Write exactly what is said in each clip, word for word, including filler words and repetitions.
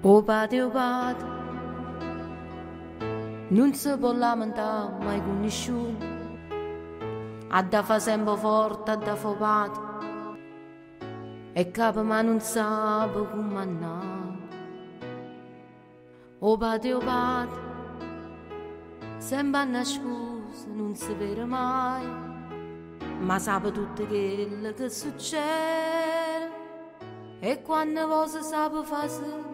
O padre, o padre, non si può lamentare mai con nessuno, a da fa sempre forte, a da fa padre, e capo ma non sa come andare. O padre, o padre, sembra una scusa, non si vede mai, ma sa tutto quello che succede, e quando cosa sa fa sentire.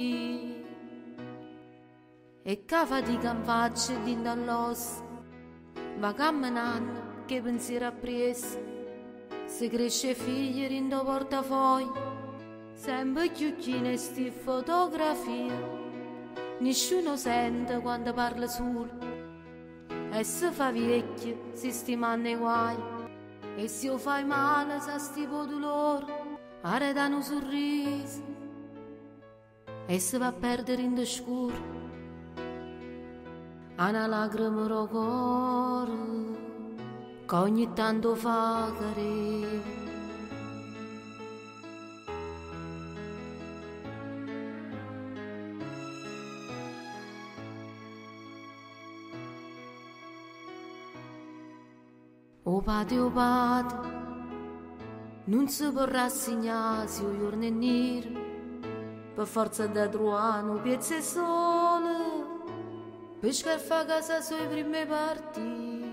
E che fatica in faccia e dinto all'osso, va camminando che pensiero appresso, si cresce figli in do portafoglio, sempre chiucchino e sti fotografie, nessuno sente quando parla solo, e si fa vecchio, si stimano i guai, e se io fai male sa stipo dolore, arredano un sorriso, e si va a perdere in scuro, una lacrima al cuore, che ogni tanto fa carere. O padre, o padre, non si può rassegnare se il giorno è nero, per forza da trovare un pezzo sole, per scarfare casa sui primi parti.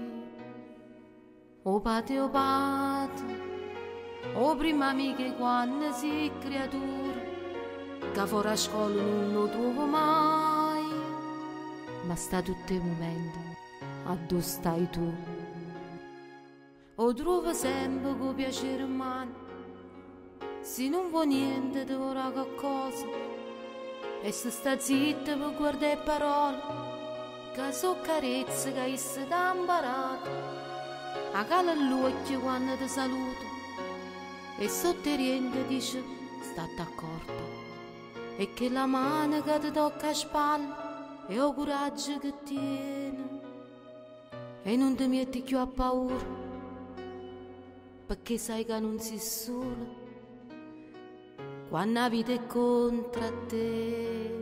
O padre, o padre, o prima amiche quando si creatura, che fuori a scuola non lo trovo mai, ma sta tutti i momenti, a dove stai tu? O trovo sempre con piacere in mano, se non vuoi niente ti vorrà qualcosa, e se sta zitta per guardare parole, che so carezze che esse t'ha imparato, a cala all'occhio quando ti saluto, e sotto riente dice state accorta, e che la mano che ti tocca a spalla è il coraggio che tiene, e non ti metti più a paura, perché sai che non sei sola quando la vita è contro te.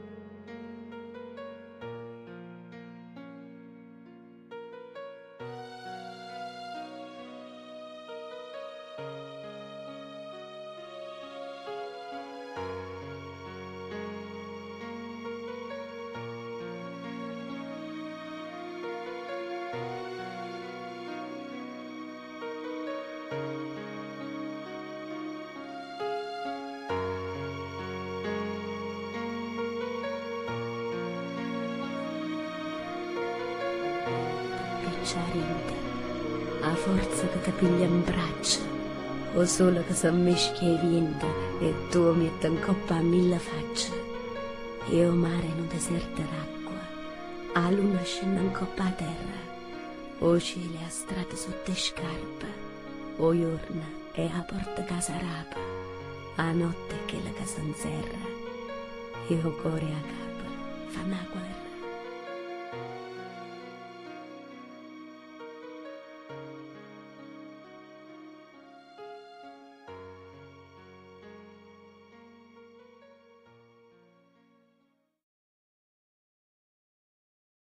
A forza che ti piglia in braccio, o solo che si mischia i venti e tu metti in coppa a mille facce, e o mare in un deserto d'acqua, a luna scende in coppa a terra, o cielo a strada sotto le scarpe, o giorno è a porta casa rapa, a notte che la casa inserra, e o cuore a capo fa una guerra.